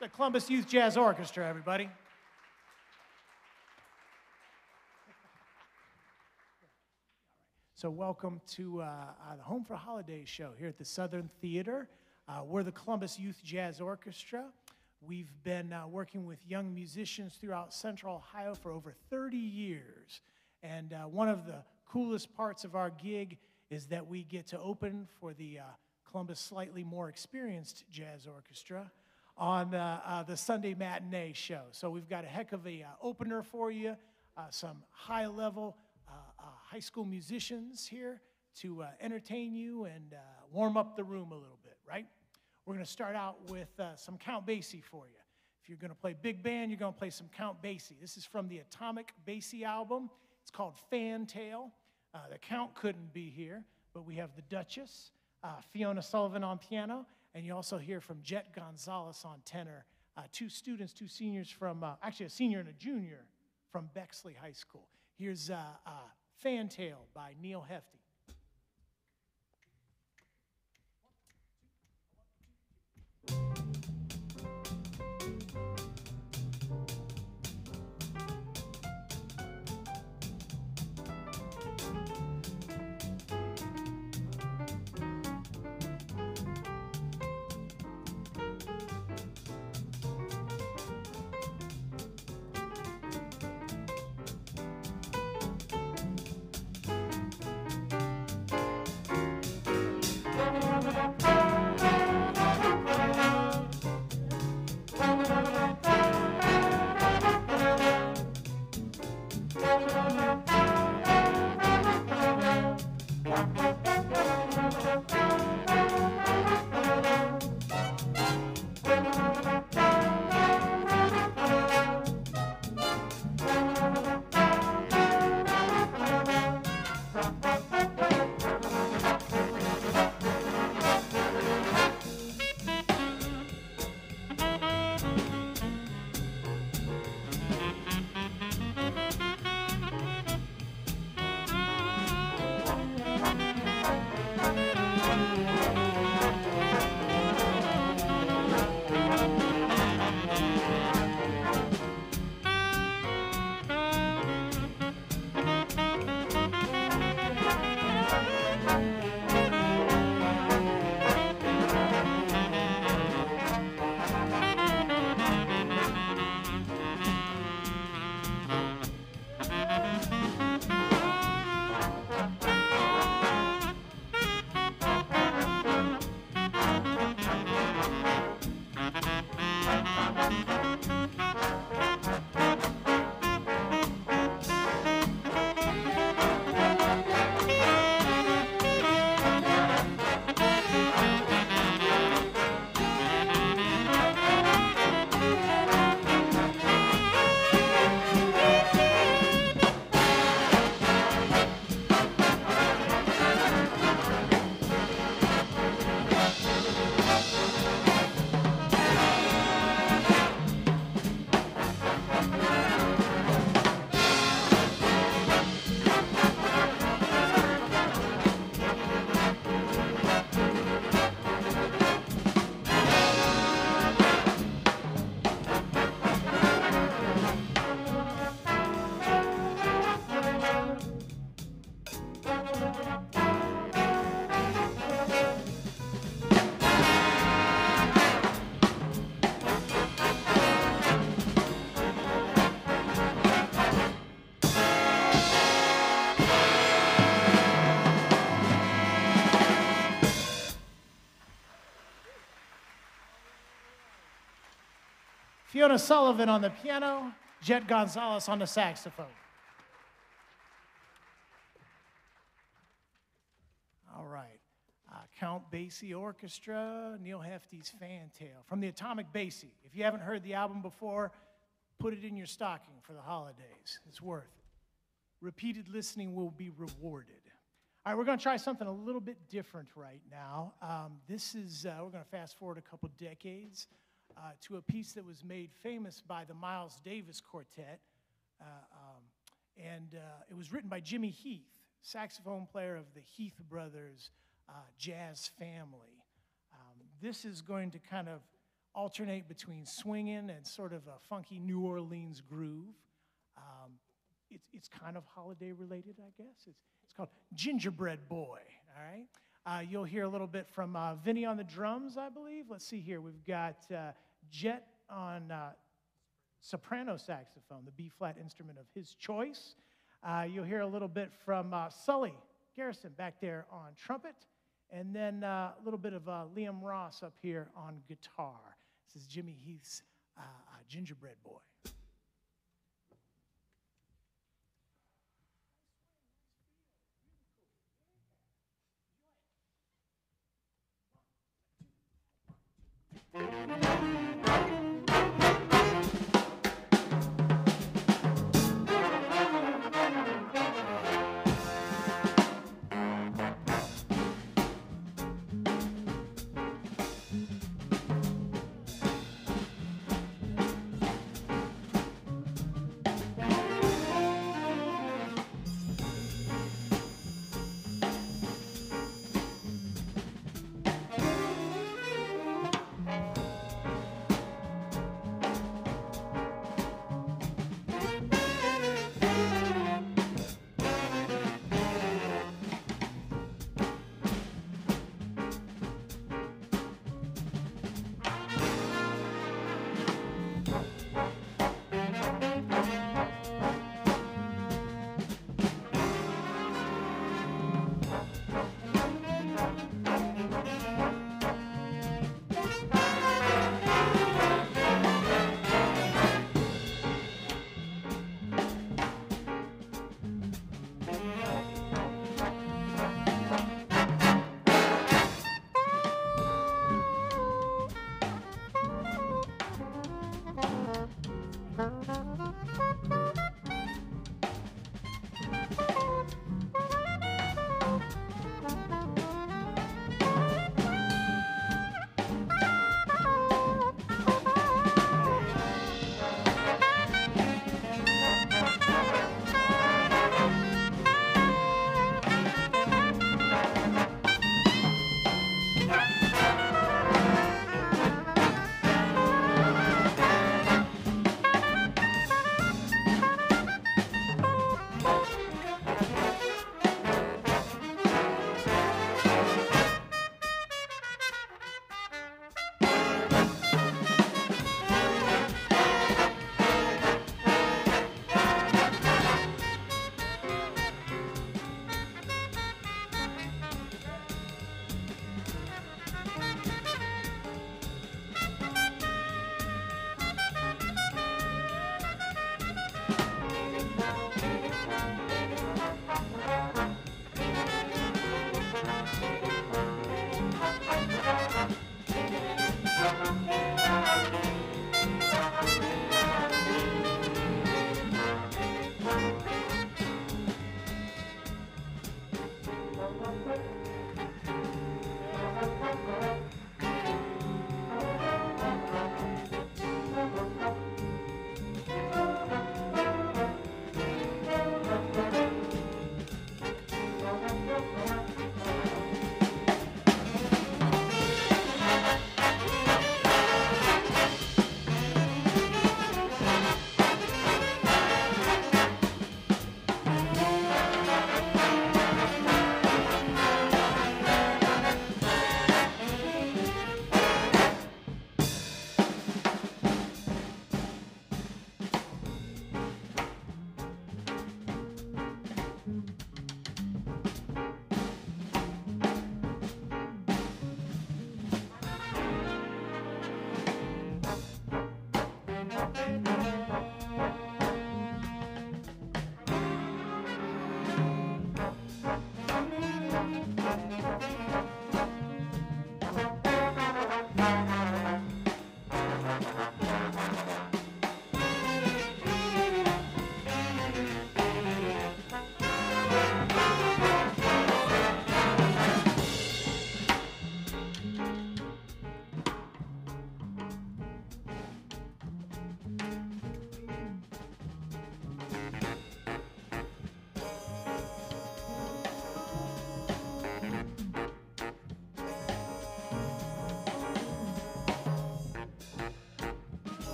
the Columbus Youth Jazz Orchestra, everybody. So welcome to the Home for Holidays show here at the Southern Theater. We're the Columbus Youth Jazz Orchestra. We've been working with young musicians throughout Central Ohio for over 30 years. And one of the coolest parts of our gig is that we get to open for the Columbus slightly more experienced jazz orchestra on the Sunday matinee show. So we've got a heck of a opener for you, some high-level high school musicians here to entertain you and warm up the room a little bit, right? We're going to start out with some Count Basie for you. If you're going to play big band, you're going to play some Count Basie. This is from the Atomic Basie album. It's called Fantail. The Count couldn't be here, but we have the Duchess, Fiona Sullivan on piano, and you also hear from Jet Gonzalez on tenor, two students, two seniors from, actually a senior and a junior from Bexley High School. Here's Fantail by Neil Hefti. Fiona Sullivan on the piano, Jet Gonzalez on the saxophone. All right, Count Basie Orchestra, Neil Hefti's Fantail from the Atomic Basie. If you haven't heard the album before, put it in your stocking for the holidays. It's worth it. Repeated listening will be rewarded. All right, we're going to try something a little bit different right now. We're going to fast forward a couple decades to a piece that was made famous by the Miles Davis Quartet. It was written by Jimmy Heath, saxophone player of the Heath Brothers jazz family. This is going to kind of alternate between swinging and sort of a funky New Orleans groove. It's kind of holiday related, I guess. It's called Gingerbread Boy, all right? You'll hear a little bit from Vinny on the drums, I believe. Let's see here. We've got Jet on soprano saxophone, the B-flat instrument of his choice. You'll hear a little bit from Sully Garrison back there on trumpet, and then a little bit of Liam Ross up here on guitar. This is Jimmy Heath's Gingerbread Boy.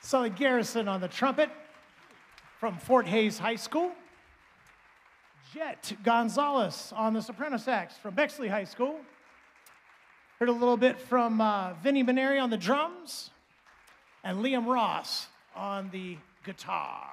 Sully Garrison on the trumpet from Fort Hays High School. Jet Gonzalez on the soprano sax from Bexley High School. Heard a little bit from Vinny Beneri on the drums and Liam Ross on the guitar.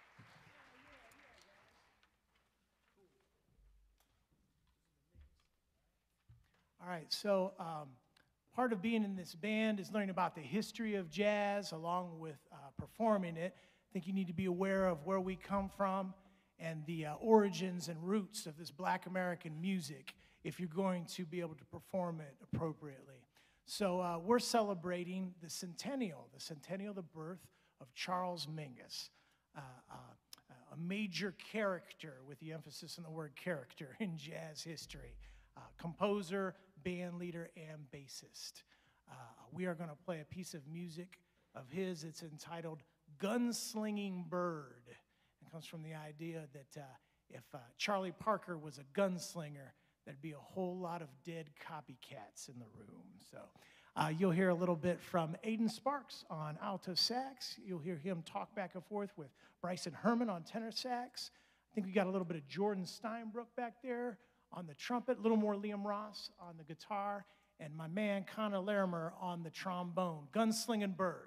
All right, so part of being in this band is learning about the history of jazz along with performing it. I think you need to be aware of where we come from and the origins and roots of this Black American music if you're going to be able to perform it appropriately. So we're celebrating the centennial of the birth of Charles Mingus, a major character, with the emphasis on the word character, in jazz history. Composer, band leader, and bassist. We are going to play a piece of music of his. It's entitled Gunslinging Bird. It comes from the idea that if Charlie Parker was a gunslinger, there'd be a whole lot of dead copycats in the room. So you'll hear a little bit from Aiden Sparks on alto sax. You'll hear him talk back and forth with Bryson Herman on tenor sax. I think we got a little bit of Jordan Steinbrook back there on the trumpet, a little more Liam Ross on the guitar, and my man Connor Larimer on the trombone. Gunslinging Bird.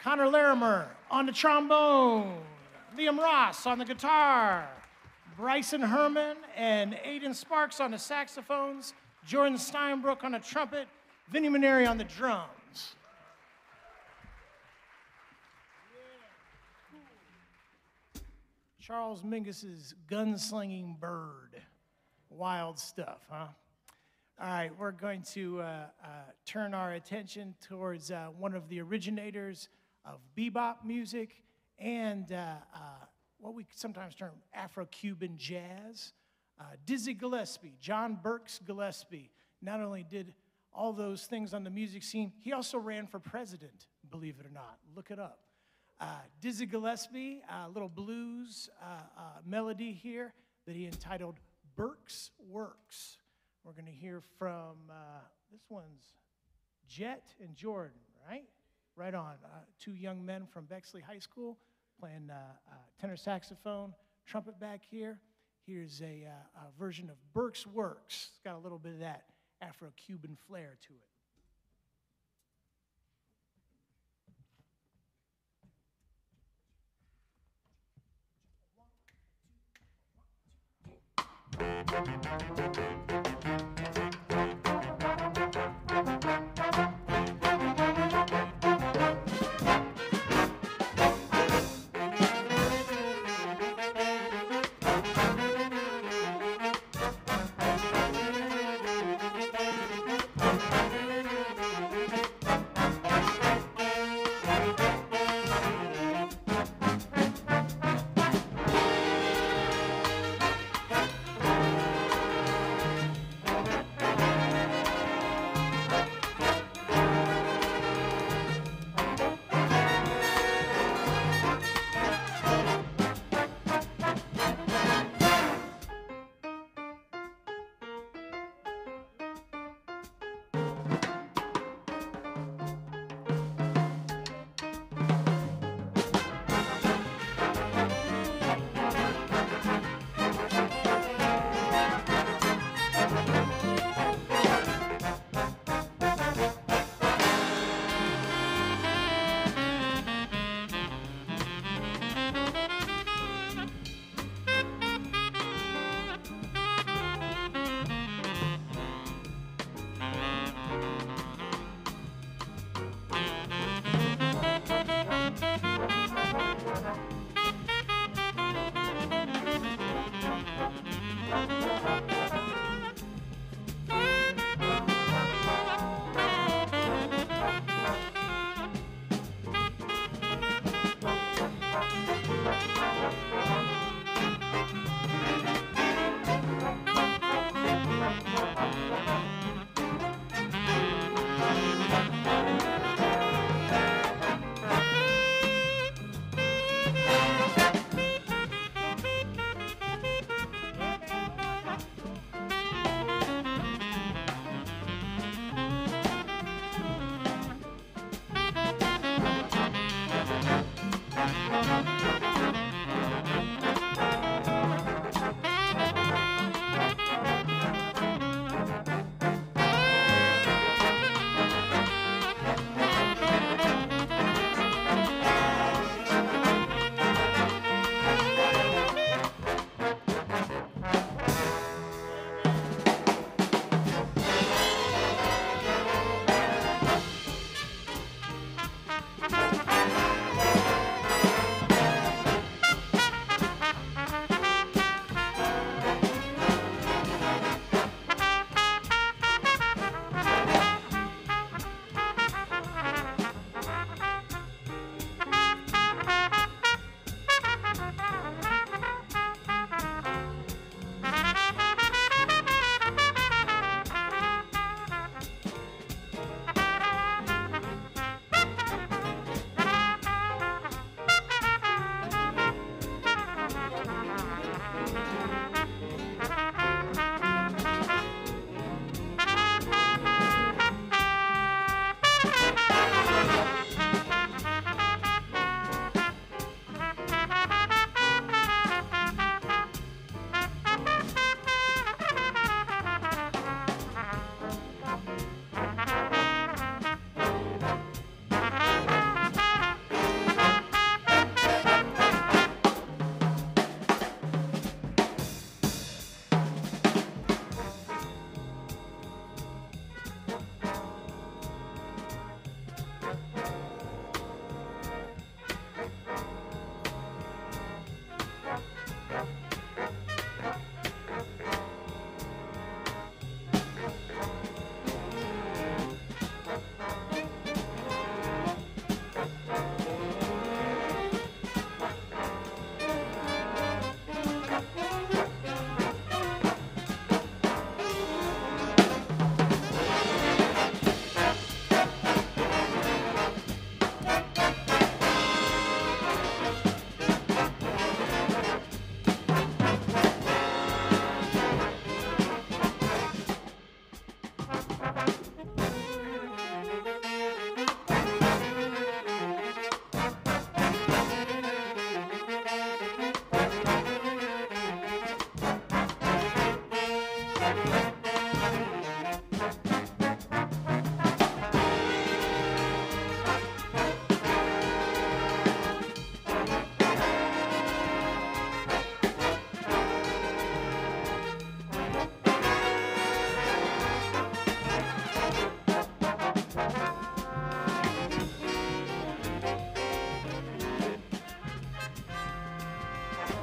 Connor Larimer on the trombone, Liam Ross on the guitar, Bryson Herman and Aiden Sparks on the saxophones, Jordan Steinbrook on the trumpet, Vinny Maneri on the drums. Charles Mingus's gunslinging bird. Wild stuff, huh? All right, we're going to turn our attention towards one of the originators of bebop music and what we sometimes term Afro-Cuban jazz. Dizzy Gillespie, John Burks Gillespie, not only did all those things on the music scene, he also ran for president, believe it or not. Look it up. Dizzy Gillespie, a little blues melody here that he entitled Burks Works. We're going to hear from, this one's Jet and Jordan, right? Right on. Two young men from Bexley High School playing tenor saxophone, trumpet back here. Here's a version of Burks Works. It's got a little bit of that Afro-Cuban flair to it.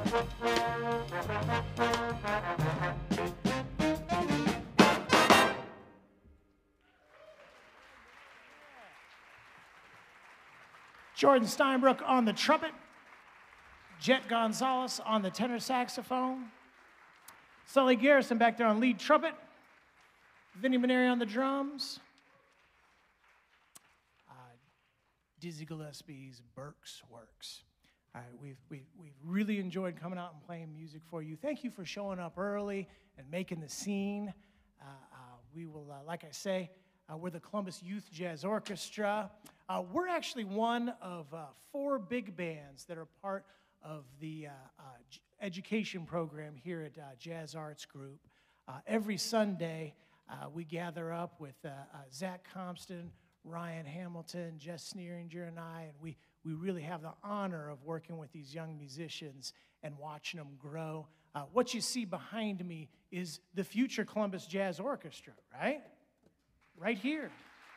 Jordan Steinbrook on the trumpet, Jet Gonzalez on the tenor saxophone, Sully Garrison back there on lead trumpet, Vinny Maneri on the drums, Dizzy Gillespie's Burke's Works. All right, we've really enjoyed coming out and playing music for you. Thank you for showing up early and making the scene. We will, like I say, we're the Columbus Youth Jazz Orchestra. We're actually one of 4 big bands that are part of the education program here at Jazz Arts Group. Every Sunday, we gather up with Zach Compton, Ryan Hamilton, Jess Sneeringer, and I, and we really have the honor of working with these young musicians and watching them grow. What you see behind me is the future Columbus Jazz Orchestra, right? Right here.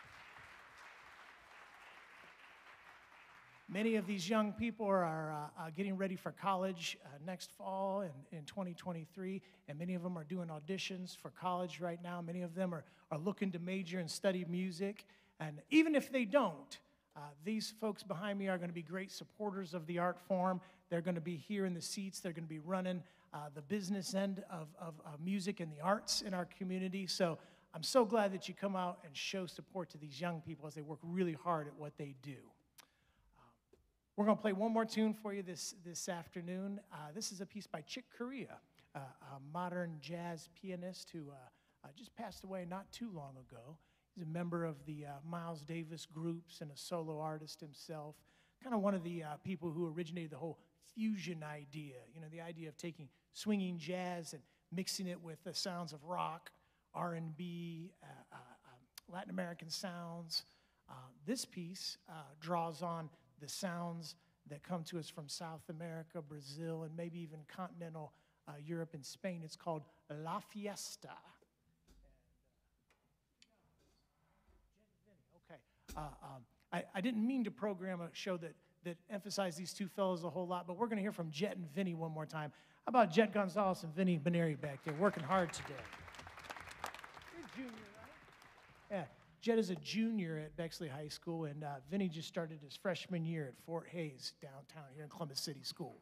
Many of these young people are getting ready for college next fall in 2023, and many of them are doing auditions for college right now. Many of them are looking to major and study music, and even if they don't, these folks behind me are going to be great supporters of the art form. They're going to be here in the seats. They're going to be running the business end of music and the arts in our community. So I'm so glad that you come out and show support to these young people as they work really hard at what they do. We're going to play one more tune for you this afternoon. This is a piece by Chick Corea, a modern jazz pianist who just passed away not too long ago. He's a member of the Miles Davis groups and a solo artist himself. Kind of one of the people who originated the whole fusion idea, you know, the idea of taking swinging jazz and mixing it with the sounds of rock, R&B, Latin American sounds. This piece draws on the sounds that come to us from South America, Brazil, and maybe even continental Europe and Spain. It's called La Fiesta. Okay. I didn't mean to program a show that emphasized these two fellows a whole lot, but we're going to hear from Jet and Vinny one more time. How about Jet Gonzalez and Vinny Maneri back there working hard today? You're junior, right? Yeah. Jet is a junior at Bexley High School, and Vinny just started his freshman year at Fort Hayes downtown here in Columbus City Schools.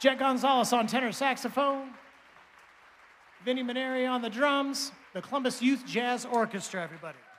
Jet Gonzalez on tenor saxophone. Vinny Maneri on the drums. The Columbus Youth Jazz Orchestra, everybody.